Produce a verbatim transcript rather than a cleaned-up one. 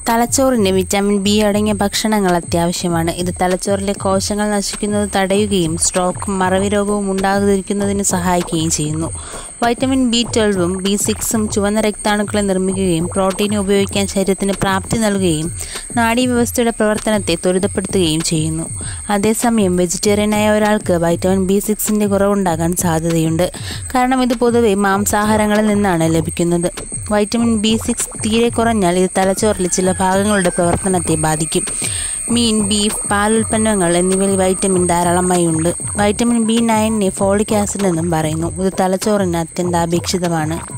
തലച്ചോറിന് vitamin B അടങ്ങിയ ഭക്ഷണങ്ങൾ അത്യാവശ്യമാണ്. ഇത് തലച്ചോറിലെ കോശങ്ങൾ നശിക്കുന്നത് തടയുകയും സ്ട്രോക്കും മറവി രോഗവും ഉണ്ടാകാതിരിക്കുന്നതിന് സഹായിക്കുകയും ചെയ്യുന്നു. വൈറ്റമിൻ ബി ട്വൽവും ബി സിക്സും ചുവന്ന രക്താണുക്കളെ നിർമ്മിക്കുകയും പ്രോട്ടീനെ ഉപയോഗിക്കാൻ ശരീരത്തിന് പ്രാപ്തി നൽകുകയും നാഡീവ്യവസ്ഥയുടെ പ്രവർത്തനത്തെ ത്വരിതപ്പെടുത്തുകയും ചെയ്യുന്നു. അതേസമയം വെജിറ്റേറിയനായ ഒരാൾക്ക് വൈറ്റമിൻ ബി സിക്സിൻ്റെ കുറവുണ്ടാകാൻ സാധ്യതയുണ്ട്. കാരണം ഇത് പൊതുവെ മാംസാഹാരങ്ങളിൽ നിന്നാണ് ലഭിക്കുന്നത്. വൈറ്റമിൻ ബി സിക്സ് തീരെ കുറഞ്ഞാൽ ഇത് തലച്ചോറിലെ ചില ഭാഗങ്ങളുടെ പ്രവർത്തനത്തെ ബാധിക്കും. മീൻ, ബീഫ്, പാലുൽപ്പന്നങ്ങൾ എന്നിവയിൽ വൈറ്റമിൻ ധാരാളമായി ഉണ്ട്. വൈറ്റമിൻ ബി നയനിനെ ഫോളിക് ആസിഡ് എന്നും പറയുന്നു. ഇത് തലച്ചോറിന് അത്യന്താപേക്ഷിതമാണ്.